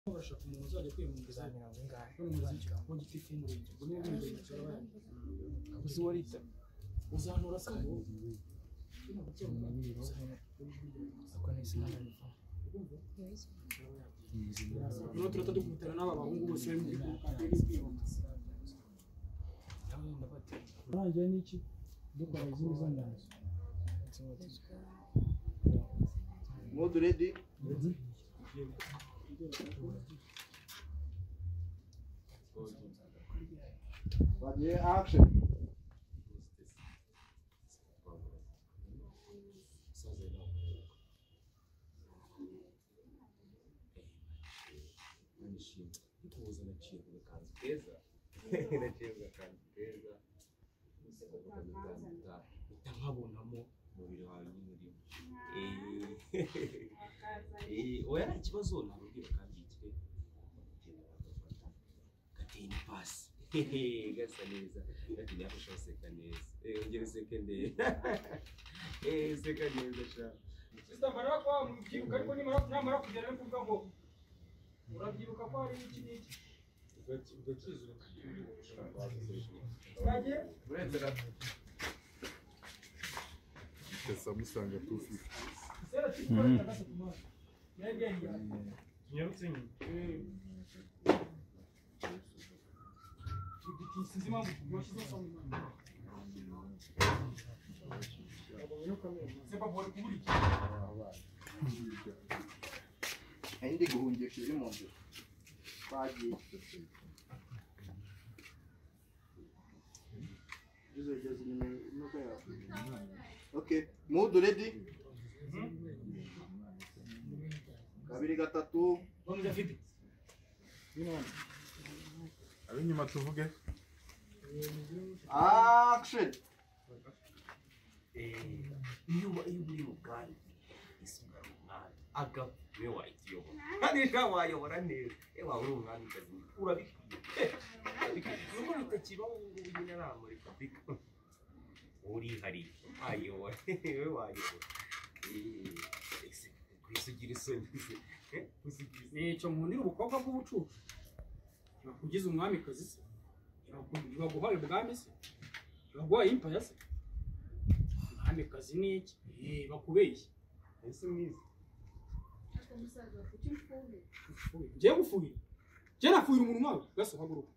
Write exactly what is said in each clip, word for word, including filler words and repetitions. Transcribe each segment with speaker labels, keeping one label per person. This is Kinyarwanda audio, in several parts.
Speaker 1: barashaka umuntu uzajya kwiyamamaza
Speaker 2: mirongo ingahe
Speaker 1: no mu muziki mu giti cy'umurenge ngo niba umurenge cyarabaye
Speaker 2: uzi warita
Speaker 1: uzanura se ngo
Speaker 2: uko nese n'abarifa
Speaker 1: no turata dukutana n'aba bahungu bose bari muri kampeni kwiyamamaza rangiye n'iki dukora izindi zandazo
Speaker 3: Mode ready?
Speaker 1: Ready?
Speaker 3: Ready, action.
Speaker 4: nkabonamo umubiri wawe n'umurimo eh oya nta kibazo nabubwira kandi ikire gatini pass gasa neza ati yafasha seka neza eh ongera seka neza eh seka neza sha
Speaker 1: sister mara kwa mubyibuka ariko ni mara namara kugera no kuvuga ngo urabyibuka ko ari iki n'iki
Speaker 4: ugakizura
Speaker 1: bagiye
Speaker 4: uretse
Speaker 5: Essa musanga two fifty.
Speaker 1: sera tikora takasa kumara yeye yeye
Speaker 4: nyarutsinyi
Speaker 1: eh sinzima mboshyize so mwana seba bori kuburi
Speaker 3: Ainda guhungisha iri mu nzu. Bagiye. Jizogeza nyuma nuko ya. Okay, mode ready? Kabiri gatatu.
Speaker 1: bamwe afite
Speaker 5: Abinyuma tuvuge.
Speaker 3: Action.
Speaker 4: eh iyo iyo uri ugari isuka umwana aga we wayitiyo kandi shawayobora neza eh wa uri umwana kazi urabikwiye nuko bitakiba ubunyine aramuri kabika uri hari ayobora we wayobora eh kwisugira isoni eh kwisugira
Speaker 1: nicyo nkundira ubukobwa bw'ubucucu bakugize umwami kazi se baguhaye ubwami se baguhaye impaya se umwami kazi niki eh bakubeshye
Speaker 4: ese mwiza
Speaker 1: je gufuhira je nafuhira umuntu wawe gaso haguruka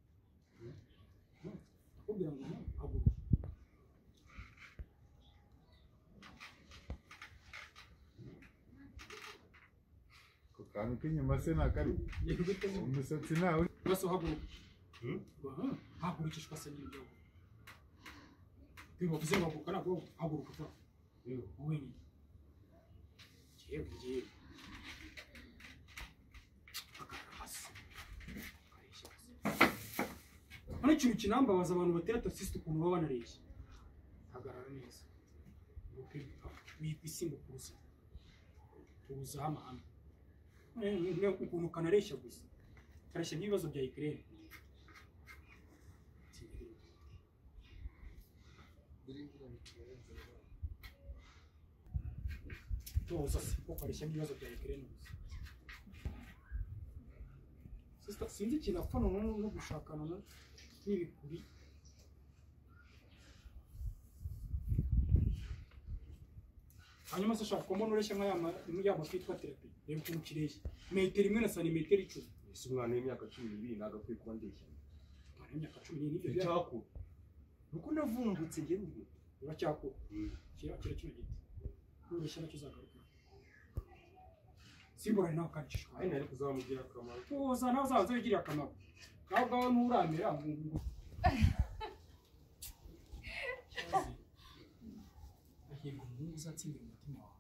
Speaker 1: kubwira ngo haguruka
Speaker 5: Ku kantu k'inyuma se nakari. Umusatsi nawe.
Speaker 1: gaso haguruka aha hagurukishwa se n'ibyo bivuze ngo haguruka nabwo haguruka fa wowe ni jewe jewe hano ikintu kinambabaza abantu batera taxiste ukuntu baba banareshya hagarara neza wisimba kurusa tubuza amahame ukuntu kanareshya gusa kareshya n'ibibazo bya Ukraine tuza ko kareshya n'ibibazo bya Ukraine gusa sister sinzi ikintu apfana no gushakana n'ibikuri hanyuma se shaka komo noreshya nka yama yama kwitwa therapy reba ukuntu kireshya metero imwe na santimetero icumi
Speaker 4: ese umwana w'imyaka cumi n'ibiri nagakwiye kuba ndeshya
Speaker 1: umwana w'imyaka cumi n'ibiri nibyo
Speaker 4: cyakura nuko navumbutse nge ndi
Speaker 1: uracyakura kira kira kino giti ureshya nacyo uzagaruka simbora nawe kanishishwa
Speaker 4: ari nari kuzamugira akamaro
Speaker 1: tuza nawe uzaza wigirira akamaro nawe ubwawe nturamira ngo ahirwa umuhungu uzatsindira umutima wawe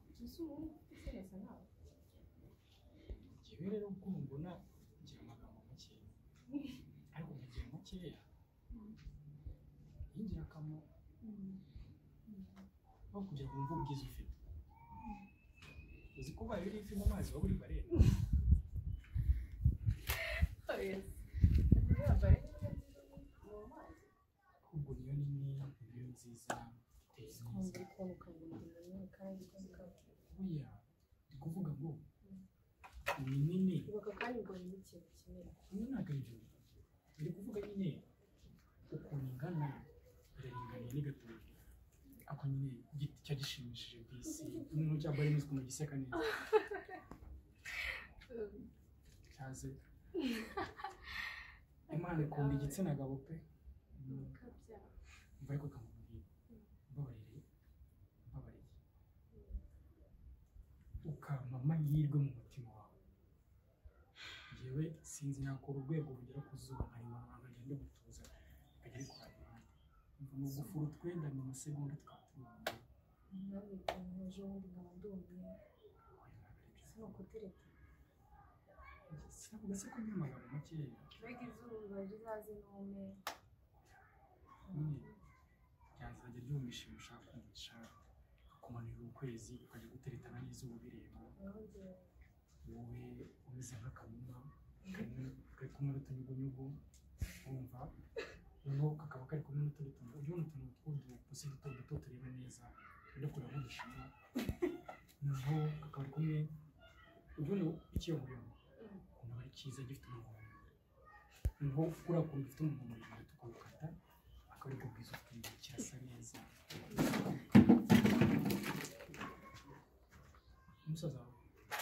Speaker 1: njyewe rero uko mbona ngira amagambo makeya ariko nkagira makeya y'ingirakamaro aho kugira ngo wumve ubwiza ufite uzi ko ubaye uri ifi mu mazi waba uri barera ahubwo niyo nini niyo nziza iteye neza oya ndi kuvuga ngo ni nini
Speaker 6: ibuka kandi ngo ni ikintu kinini
Speaker 1: nyine ntabwo ari byo ndi kuvuga nyine ukuntu ingana iraringaniye ni gatoya ako nyine igiti cyagishimishije ku isi umuntu cyangwa ari n'ukuntu giseka neza cyaze Imana ikunda igitsina gabo pe mva ariko kamubwira mbabarire mbabarire ukampa amahirwe mu mutima wawe njyewe sinzi nakora urwego rugera ku zuba nkarimanura nkagenda gutuza akagera ku ruhande mva mu gufura utwenda mu masegonda twatubona
Speaker 6: nawe ukuntu ejo bundi nkaba ndumiye sinukutereta
Speaker 1: sinavuga se ko nyuma amagambo makeya
Speaker 6: mbega izuba rizaze nume
Speaker 1: nyine ryazajya ryumisha ibintu ushaka kumvisha kumanura ukwezi ukajya guteretana n'izuba bireba wowe umeze nk'akanuma kari kumwe n'utunyugunyugu wumva noneho kakaba kari kumwe n'utundi tuntu ujya ubona utuntu tw'udupusi duto duto tureba neza ujya kureba nk'udushima noneho kakaba ari kumwe ujya ubona ikiyomuyoma ukuntu aba ari cyiza gifite umuhondo noneho kuriya kuntu gifite umuhondo muremure tukawukata akaba ari bwo bwiza ufite kirasa neza umusaza wawe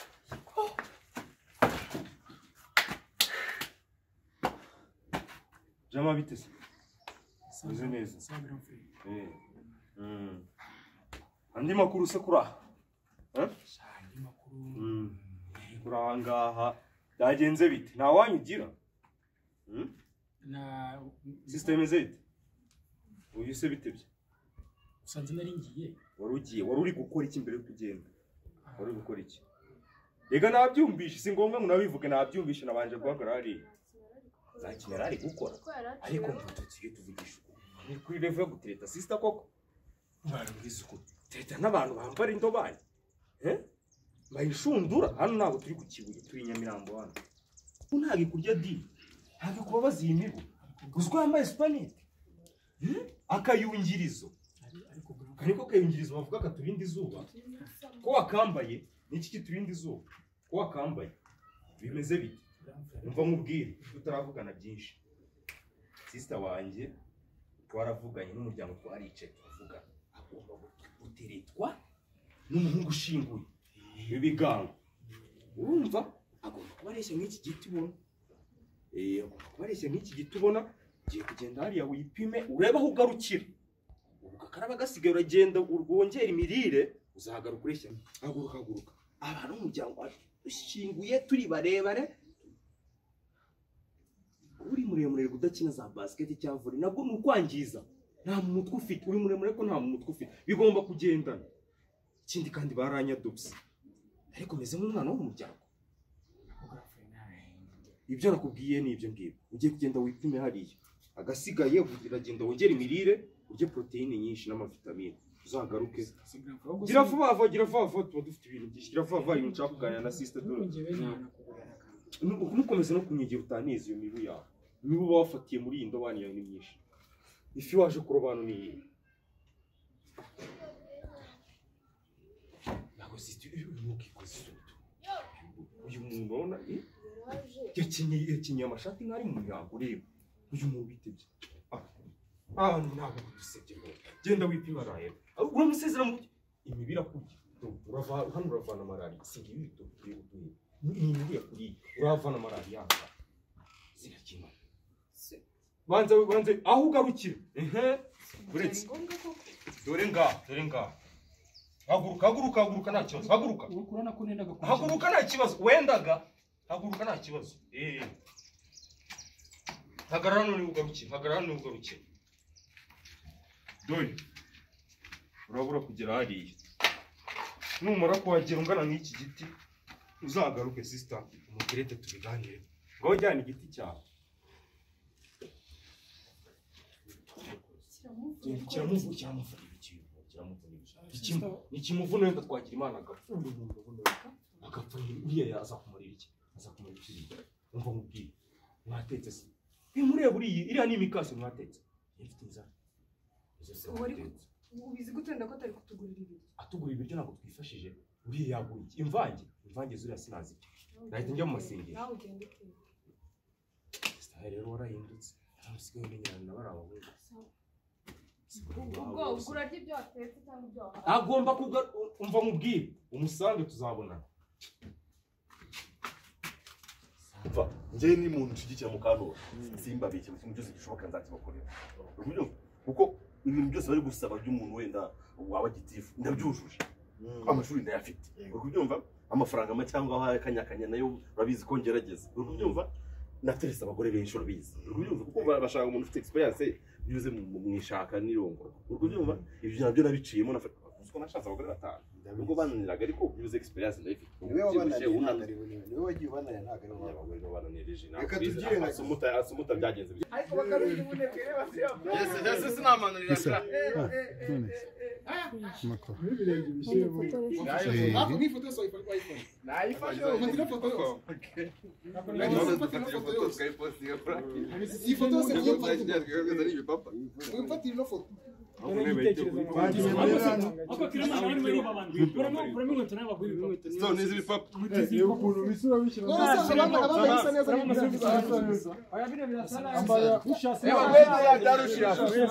Speaker 4: Jama bitese. Meze neza.
Speaker 1: Sagra free.
Speaker 4: Eh. Mm. Andi makuru se kura. Eh?
Speaker 1: Andi makuru.
Speaker 4: Mm. Kura ngaha. Dagenze bite? Nta wanyugira? Mm?
Speaker 1: Na
Speaker 4: System zete. Uyu se bitebye.
Speaker 1: Usanze nari ngiye.
Speaker 4: Wari ugiye, wari uri gukora iki mbere yo kugenda? Wari uri gukora iki? Ega nabyumvishe, si ngombwa ngo nabivuge nabyumvishe nabanje guhagarara ari. Zakinera ari gukora. Ariko mvutuye tuvugisha uko. Ni kuri level yo gutereta sister koko. Mwana ngize uko. Tereta n'abantu bambara indobani. Eh? Bayishundura hano ntabwo turi ku kibuye turi Nyamirambo hano. Untage kurya di. Ntabwo kubabaza iyi mibu. Uzwo yambaye supanete. Hmm? Akayungirizo.
Speaker 1: Ariko
Speaker 4: ariko kayungirizo bavuga ka turindi izuba. Ko wakambaye niki kiturindi izuba. Ko wakambaye. Bimeze bite? Umva mubwire tutaravugana byinshi. Sister wanje twaravuganye n'umuryango twarice tuvuga agomba guteretwa n'umuhungu ushinguye. Ibigango. Urumva agomba kubareshya nk'iki giti ubona. Eh agomba kubareshya nk'iki giti ubona. Giye kugenda hariya wipime ureba aho ugarukira. Ugakaraba gasigaye uragenda urwongera imirire uzahagaruka ureshya. Haguruka haguruka. Abantu umuryango ushinguye turi barebare. Uri muremure kudakina za basket cyangwa volley nabwo nukwangiza nta mutwe ufite uri muremure ko nta mutwe ufite bigomba kugendana ikindi kandi baranya dubs ariko meze nk'umwana wo mu muryango ibyo nakubwiye ni ibyo ngibyo ugiye kugenda wipime hariya agasigaye uragenda wongera imirire urye proteine nyinshi n'amavitamine uzagaruke gira vuba vuba gira vuba vuba tuba dufite ibintu byinshi gira vuba vuba ibintu nshaka kuganira na sister dore nukomeza no kunyegera utanize iyo mibu yawe imibu bawafatiye muri iyi ndobani yawe ni myinshi ifi waje kurobana ni iyi naho sister ntukikoze isuku uyu muntu urabona yakenyeye yakenyeye amashati nk'ari mu mihango ureba uyu muntu bitebye ah ntabwo dusebye genda wipima rero uramusezera mu imibira kurya urava hano uravana malariya singi ibito turi gutuye ni imibu yakuriye uravana malariya hanga sirakima banza banze aho ugarukira ehe uretse dore nga dore nga haguruka haguruka haguruka nta kibazo haguruka
Speaker 1: urana ko nendaga
Speaker 4: haguruka nta kibazo wendaga haguruka nta kibazo eh hagarara none ugarukira hagarara none ugarukira dore urabura kugera hariya numara kuhagera ungana nk'iki giti uzagaruke sister umugerete tubiganire ngo jyana igiti cyawe kiramuvu kiramuvu kiramuvu nikimuvuna wenda twagira imana agapfa umuntu ubona agapfa uriya yaza kumurira iki aza kumurira iki umva mubwire mwatetse se bimureba uriya iriya ni imikasi mwatetse ifite inzara
Speaker 6: ubizi gutenda ko atari kutugurira ibiryo
Speaker 4: atugurira ibiryo ntabwo twifashije uriya yagura iki imvange imvange zuriya sinazi nahita njya mu masengesho
Speaker 6: nawe ugenda ukiga
Speaker 4: sitahe rero warahindutse usigaye umenyerana na bariya bahungu
Speaker 6: ubwo ubwo urarya ibyo watetse cyangwa ibyo wahawe
Speaker 4: agomba kuga umva mubwire umusange tuzabona
Speaker 7: mva njye ni muntu nshigikira mu kantu simbabike mu kintu cyose gishoboka nzakibakorera urumva kuko ibintu byose bari gusaba by'umuntu wenda waba gitifu ndabyujuje amashuri ndayafite urumva amafaranga ma cyangwa aho akanyakanya nayo urabizi ko ngerageza urumva nateresa abagore benshi urabizi urumva kuko bashaka umuntu ufite experience yuze mu ishaka n'irongo urumva ibyo nabyo nabiciyemo nafata uko nashatse abagore batanu ubwo bananiraga ariko yuze experience ndayifite
Speaker 3: niwe wabananiye ntabwo niwe wagiye ubananiye ntabwo ari
Speaker 7: abagore babananirije
Speaker 3: reka tugire nka
Speaker 7: asumuta asumuta byagenze
Speaker 3: ariko bakarundi munebwe basiya
Speaker 7: yes yes sinamanurira
Speaker 5: Isa. Ah, none. Makoro.
Speaker 3: hapo ni foto sio iPhone iPhone naifashe umetika foto yose iyi foto yose niyo foto uyifatira ino foto
Speaker 1: ako kirana nani muri babandi uramo uramo ngo tana baguri
Speaker 7: so nizi bipapa
Speaker 5: ukuntu bisura bishyira
Speaker 3: abana abana bisa neza
Speaker 1: aya bine birasana ambara ushase
Speaker 3: ya darushira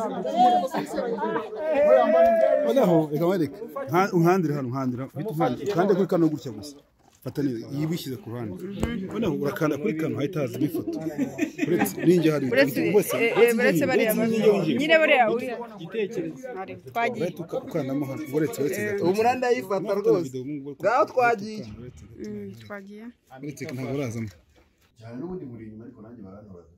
Speaker 5: Odaho ekamareka unkandire hano unkandira kandi kuri kano gutya gusa fata neza yibishyize ku ruhande noneho urakanda kuri kano hahita haza ifoto uretse ninjye hari
Speaker 8: uretse uretse bariya nyine bariya
Speaker 1: igitekerezo
Speaker 8: twagiye
Speaker 5: ukandamo hano uretse uretse
Speaker 3: umuranda yifata rwose ngaho twagiye
Speaker 8: twagiye
Speaker 5: uretse ntabwo urazamo
Speaker 3: cyane n'ubundi muri inyuma ariko nanjye barantoraza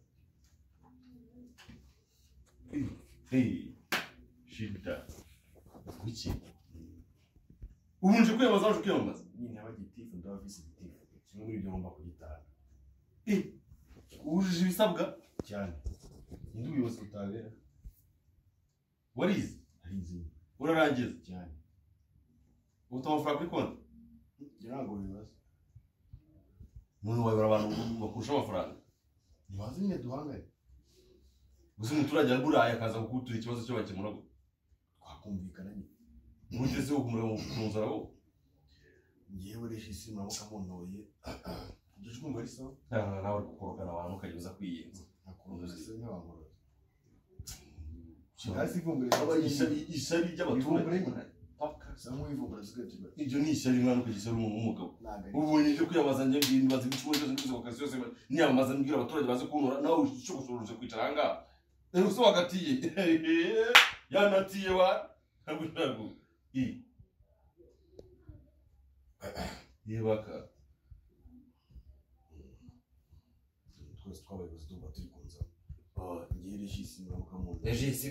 Speaker 7: hey shida kuki ubunje kwiyamaza uje kwiyamaza nyine abagitifu ndabafise igitifu kimwe muri ibyo ngomba kugitana eh uje ibisabwa cyane indi ubuyobozi butabera warize arize urarangiza cyane utawufura kuri konti ntabwo bibaza none wabara abantu bakurusha amafaranga ntibazi nyine duhangane gusa umuturage araburaye akaza kukutura ikibazo cyo bakemura twakumvikana nyine mugeze ukumura mu nzara wo ngewe rero isi muramuka muntoye ibyo cyumva ari sawa nta nawe gukorogana abantu ukageza kwiyenza nakuruza se nk'abankora hasi ivumbure aba isari isari ry'abaturage paka samwe ivumbure zigatiba ibyo ni isari mwana kugisara umuntu w'umugabo ubonye cyo kwiyamaza nge ngindi bazi bicumwe cyose ngize okazi yose niyamaza ngira abaturage baze kunura nawe cyo gusoruje kwicara hanga rero so wagatiye yanatiye wa ntabwo ntabwo i yebaka twese twabayobozi tuba turi kunza ah ngiye regisi muramuka mu regisi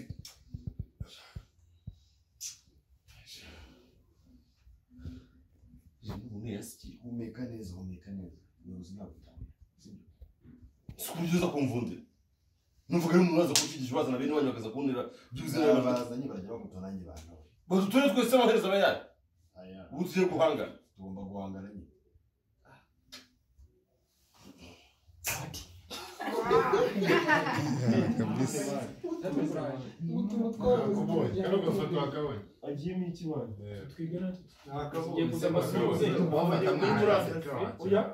Speaker 7: Nesi umeka neza umeka neza ubuyobozi ntabwo sikubyuza kumvunde nuvuga ari umuntu aza kukigisha bazana bene wanyu bakaza kunira byuzina bazanye barajya bamutonange bana bazo turi twese amahereza abayari aya ubu tugiye guhangana tugomba guhangana nyine
Speaker 5: kabisa
Speaker 4: agiyemo iki bana
Speaker 1: twigana
Speaker 3: nakavuye
Speaker 1: kuza amasuze
Speaker 3: wambaye
Speaker 1: oya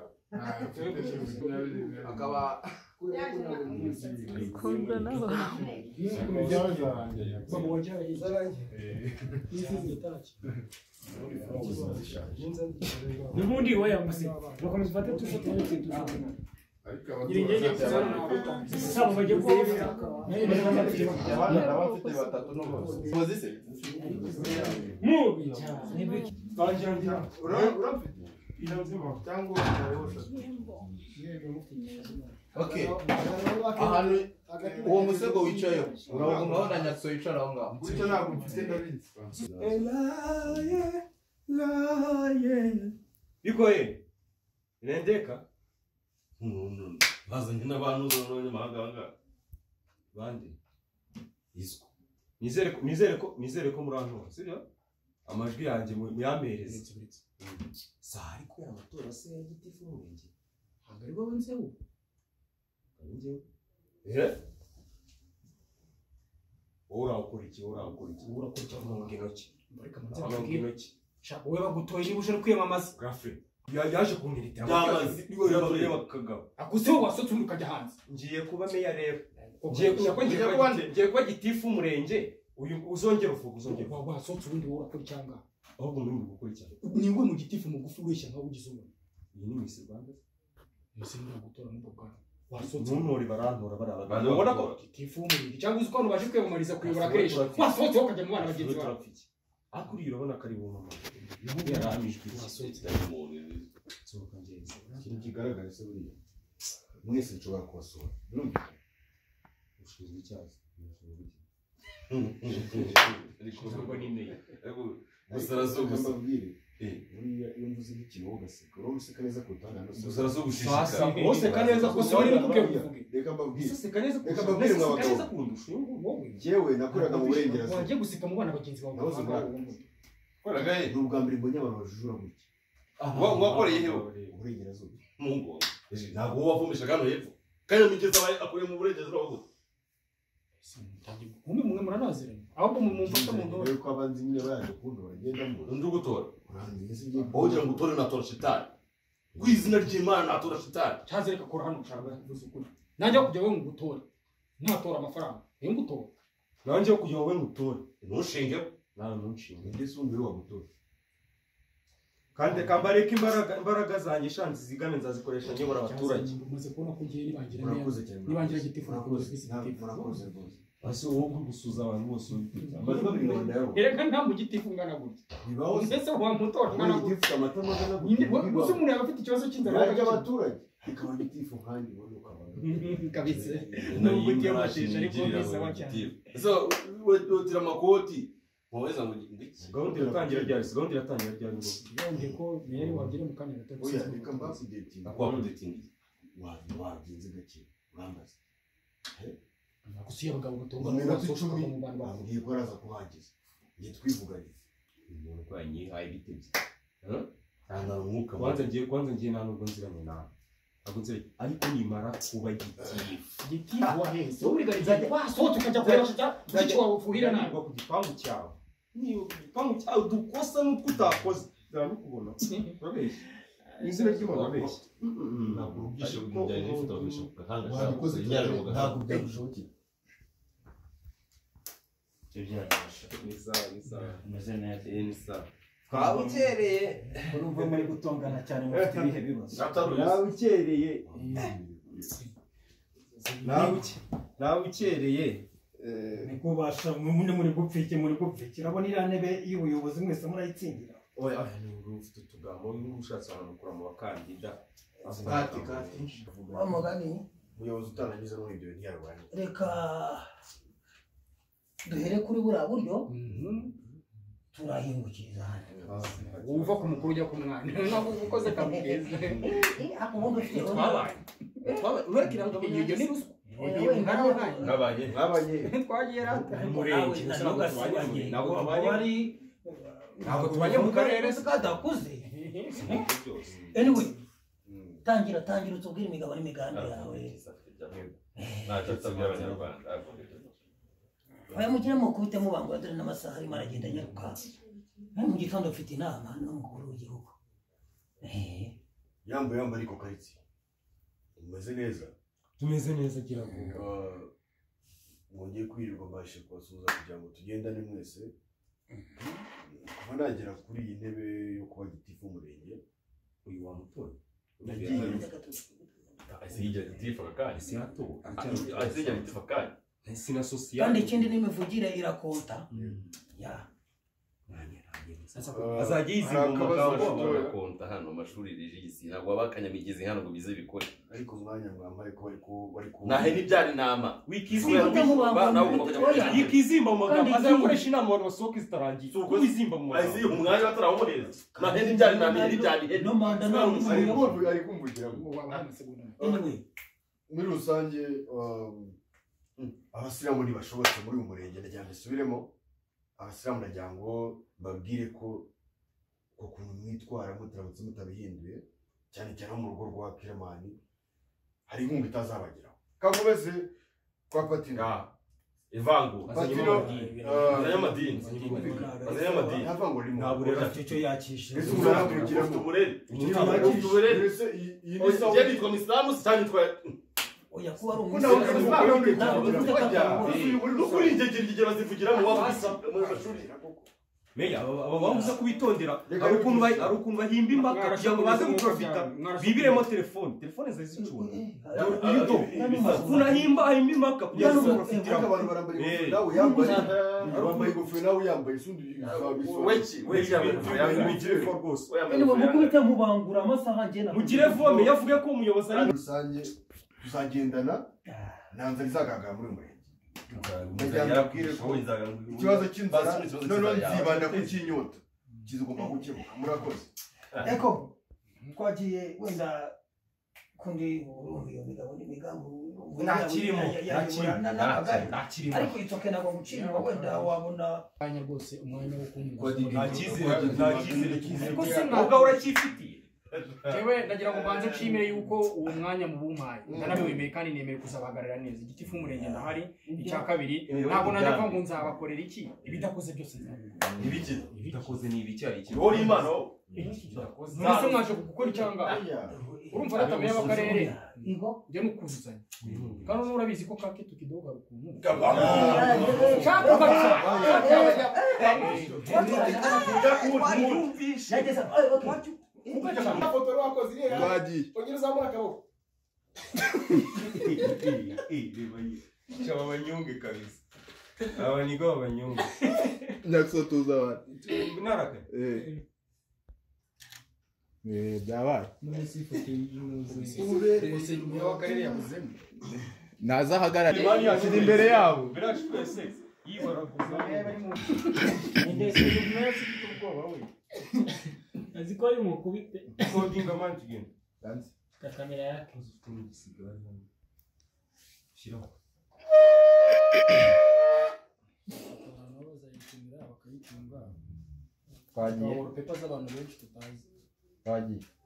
Speaker 3: akaba
Speaker 8: kumva naho
Speaker 1: babo wajaye nisize itaki nubundi waya musi bakomeza fate tusho twese tusho Nyinyi kusana sasa baje ko
Speaker 3: abafite batatu no bose bozise
Speaker 1: mubi cyane banjye
Speaker 3: urafite inazima cyangwa okay ahantu uwo musego wicaye urabona na nyatso yicara aho ngaho gutyo ntabwo mfite ndabizi
Speaker 4: elaye laye bikoye irendeka bazanye n'abantu b'abanyamahanga banga bandi isko nizere ko nizere ko nizere ko murantora sibyo amajwi yanjye muyamereze sari ko amatora se y'igitifu n'ubenge hagari bo nzeho nje eh ora ukora iki ora ukora iki ora ukora iki mu nginoki
Speaker 1: bareka manze intoki wewe bagutoye niba uje kwiyamamaza
Speaker 4: grafre yaje kunirita
Speaker 7: Byamaze.
Speaker 4: niwe bakagabo
Speaker 1: akuse wowe wasotse undi ukajya hanze
Speaker 4: ngiye kuba meya rero ngiye kunyako ngiye kuba ngiye kuba gitifu umurenge uyu uzongera uvuga uzongera
Speaker 1: wa wasotse ubundi wowe urakora cyangwa
Speaker 4: ahubwo muri gukurikirana
Speaker 1: ni we mu gitifu mugufi wishya nkaho ugize umuntu
Speaker 4: iyi ni Miss Rwanda
Speaker 1: ese ngira gutora mu bugana wasotse
Speaker 4: ntunore barantora baraba ubona ko
Speaker 1: gitifu umurenge cyangwa uzi ko abantu baje kwiyamamariza kuyobora kenshi wasotse ukajya mu bana bagenzi bawe
Speaker 4: akuri urabona kari mu mama yaramishwe
Speaker 1: wasotse
Speaker 4: sohoka ngeze
Speaker 9: ikintu kigaragara se buriya mwese nshobora kubasura birumvikana
Speaker 4: ushinzwe icyazi
Speaker 7: ariko ni meya gusara zo
Speaker 9: mbabwire buriya iyo mvuze ikintu wowe ugaseka urabona useka neza kurutana
Speaker 7: gusara zo gushishika
Speaker 1: bose kaneza ko sori n'ubwe buvuge
Speaker 9: reka mbabwire
Speaker 4: ese kaneza
Speaker 9: reka mbabwire mwa
Speaker 4: kaneza
Speaker 9: bagabo
Speaker 4: kundusha wowe
Speaker 9: jewe nakoraga mu burengerazuba
Speaker 1: wagiye guseka mu bana bagenzi bawe
Speaker 9: nahoze muri
Speaker 7: koragaye
Speaker 9: ni ubwa mbere mbonye abantu bajujura gutya
Speaker 7: wakoreye heho
Speaker 9: uburengerazuba
Speaker 7: mu ngo ntabwo wowe wavumisha kano hepfo kandi migeze abaye akoreye mu burengerazuba gute
Speaker 1: umwe mumwe muranaziranye ahubwo mu mumfata mu ntore
Speaker 9: yuko abanzi nyine bayaje kundi baragendamo
Speaker 7: undi ugutora
Speaker 9: urangiye se ngiye
Speaker 7: wogira ngo utore natora shitani kwizina ry'Imana natora shitani
Speaker 1: cyaze reka kora hano ushaka kuvuza ukuri najya kujya we ngutore ntatora amafaranga iyo ngutora
Speaker 4: nanjye kujya wowe ngutore
Speaker 7: ntushinge
Speaker 4: nawe ntushinge
Speaker 9: ndetse undi wa gutora
Speaker 4: kandi kambareka imbaraga imbaraga zanjye shanzi zigame nzazikoresha nyobora abaturage
Speaker 1: umaze kubona ko ngiye nibangira
Speaker 9: murakoze cyane
Speaker 1: nibangira gitifu
Speaker 9: murakoze murakoze rwose
Speaker 4: ase wowe gusuza abantu bose
Speaker 9: amaze babingana yabo
Speaker 1: reka nta mu gitifu ngana gutya
Speaker 9: bibaho
Speaker 1: ndetse wa mutora ngana
Speaker 9: ngana
Speaker 1: gutya
Speaker 9: gifite amata magana
Speaker 1: gusa umuntu yaba afite ikibazo cy'inzara
Speaker 9: y'abaturage y'abaturage ikaba gitifu kandi wowe ukabana
Speaker 1: kabise nubwo ugiye gushesha ariko bisaba cyane
Speaker 7: so wotira amakoti muweza ngo ndiki
Speaker 4: gahunda iratangira ryari gahunda iratangira ryari ngo
Speaker 1: yonde ko meri wagire mu kanya gato
Speaker 9: oya reka mbasidetinga
Speaker 7: akwa kudetinga
Speaker 9: wazi wagenze gake urambaza
Speaker 1: gusa iyo abagabo batonga
Speaker 9: mu minota
Speaker 1: basohoka
Speaker 9: icumi
Speaker 1: mu bantu
Speaker 9: bambwiye ko araza kuhageza ngiye twivuganye
Speaker 7: umuntu ko yanyihaye ibitebye nta umwuka
Speaker 4: kwanza ngiye kwanza ngiye nta nubwo nziranye nawe ntabwo nziranye ariko nimara kuba gitifu
Speaker 1: gitifu waheze wowe urigariza wasohoka ukajya kureba icyo wafuhira nawe
Speaker 4: ku gipangu cyawe niyo ku gipangu cyawe dukosa n'utwo utakoze ndabikubona urabeshya izina ry'umuntu urabeshya
Speaker 7: ntabwo ubyishe kujyana n'ifoto babisha ku gahanga
Speaker 9: wabikoze
Speaker 7: cyane mu
Speaker 9: ntabwo byagushobokera
Speaker 10: twabukereye urumva muri gutongana cyane mufite ibihe bibazo
Speaker 4: nawe ukereye nawe ukereye
Speaker 10: niko basha muri muri gupfike muri gupfike urabona iriya ntebe y'ubuyobozi mwese murayitsindira
Speaker 4: oya ni ufite utugambo n'ushatse abantu kura mu bakandida
Speaker 9: kati kati
Speaker 10: wa mugani
Speaker 9: umuyobozi utanagize muri ibyo ntiyarwanya
Speaker 10: reka duhere kuri buriya buryo turahingukiriza hano
Speaker 1: uva ku mukuru ujya ku mwana ntabwo ukoze kamugeze twabaye ureka irangabo ibyo ni ruswa
Speaker 7: Ngabanye
Speaker 4: ngabanye
Speaker 1: twagiye rata
Speaker 4: umurenge
Speaker 10: ntabwo tubanye
Speaker 1: ntabwo tubanye mu karere
Speaker 10: kadakuze anyway tangira tangira utubwire imigabo n'imigambi yawe
Speaker 7: ntacyo nsabye abanyarwanda
Speaker 10: aya mugire mukubite mubangura dore n'amasaha arimo aragenda nyaruka mu gitondo mfite inama n'umukuru w'igihugu
Speaker 9: yambo yambo ariko karitsi umeze neza
Speaker 4: tumeze neza gira ngo
Speaker 9: mwongeye kwirirwa mbashe kubasuhuza kugira ngo tugendane mwese kuba nagera kuri iyi ntebe yo kuba gitifu umurenge
Speaker 4: uyu wa mutora
Speaker 7: asigira gitifu akanya
Speaker 4: si hato
Speaker 7: asigira gitifu akanya
Speaker 4: si na sosiyete
Speaker 10: kandi ikindi n'imivugire irakonta ya
Speaker 4: azajya yizinga mu magambo
Speaker 7: konta hano amashuri rigisi ntabwo abakanyamigezi hano ngo bize bikore
Speaker 9: ariko umwanya mwambaye ko bari ko bari ko
Speaker 7: nahe nibyari nama
Speaker 4: wikizimba yikizimba mu magambo azakoresha inama abantu basohoka zitarangiye uko bizimba mu magambo
Speaker 7: azi umwanya bataramuhereza nahe nibyari nama nibyari he
Speaker 10: no manda no
Speaker 9: ari kumvuga ari kumvugira
Speaker 10: anyway
Speaker 9: muri rusange abasiramu ntibashobotse muri uyu murenge ndagira ngo isubiremo abasiramu ndagira ngo babwire ko ko kuntu mwitwara mutaramutse mutabihinduye cyane cyane mu rugo rwa Kiramani hari inkunga itazabageraho kagomeze kwa patina
Speaker 4: ivangura azanye amadini azanye amadini azanye amadini
Speaker 9: ntavangura rimwe
Speaker 4: ntabwo rero
Speaker 10: icyo cyo yakisha
Speaker 9: ese uramugira
Speaker 7: ufite uburere
Speaker 9: ufite uburere ese iyi ni sawa
Speaker 7: njye nitwa misilamu cyangwa nitwa
Speaker 10: oya kuba ari
Speaker 9: kuna
Speaker 10: umuntu
Speaker 7: ukuri ingegera igihe bazivugiramo waba mu mashuri
Speaker 4: meya aba bamuza kubitondera ari ukuntu ari ukuntu bahimba impaka kugira ngo baze guprofita bibiremo telefone telefone zari zicunga yudo unahimba ahimba impaka kugira ngo profitira
Speaker 9: abantu barambaye nawe yambaye bambaye ingofero nawe yambaye isundi
Speaker 7: weki weki
Speaker 4: yambaye rwose
Speaker 10: ni mu kubita mubangura amasaha ngena
Speaker 4: mugire vome yavuge ko umuyobozi ari
Speaker 9: rusange tuzagendana nanze rizagagara muri mwe ikibazo cy'inzara noneho nzibanda ku cy'inyota kizigomba gukemuka murakoze
Speaker 10: eko twagiye wenda kundi urumva iyo migabo n'imigambi
Speaker 4: ntakirimo ntakirimo
Speaker 10: ariko itoke ntabwo gucirwa wenda wabona
Speaker 2: Kanya rwose umwanya wo kumva.
Speaker 4: ntakizere ntakizere ubwo uracyifitiye
Speaker 2: Jewe ndagira ngo banze nshimire yuko uwo mwanya mu bumpaye ndanabiwemeye kandi nemeye kuzabahagarara neza igiti fumurenge ndahari icya kabiri ntabwo najya ko ngo nzabakorera iki ibidakoze byose
Speaker 7: ibiki
Speaker 4: ibidakoze ni ibiki ari iki
Speaker 7: wowe imana
Speaker 2: mwese mwaje gukora icyanga urumva aratameye abakarere njye nukuzuzanya kandi ubu urabizi ko kake tukidoga rukuntu
Speaker 1: foto wakoze iriya
Speaker 5: Bagiye.
Speaker 1: ongera uzamura akaboko
Speaker 4: cyaba abanyunge kabisa aba nigo abanyunge
Speaker 5: Nyakso tuza abantu.
Speaker 4: naraka
Speaker 5: Eh. Eh, byabaye.
Speaker 2: none si foto y'umuze
Speaker 1: ubere bose nyuma y'akarere yavuzemo
Speaker 5: Naza hagarara. Imani yashyize imbere yabo.
Speaker 4: biraje twese yibara kuza
Speaker 2: bari mu ndetse y'umwese ubwoba we azi ko ari mu kubite
Speaker 4: kodinga manti genda
Speaker 5: Dance.
Speaker 2: ka kamera yake
Speaker 4: ufite n'igisigara shiraho
Speaker 2: abantu bazayitumira bakayitunga
Speaker 5: Twagiye.
Speaker 2: pepa z'abantu benshi tutazi
Speaker 5: Twagiye.